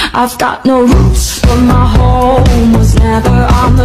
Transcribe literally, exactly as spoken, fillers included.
I've got no roots, but my home was never on the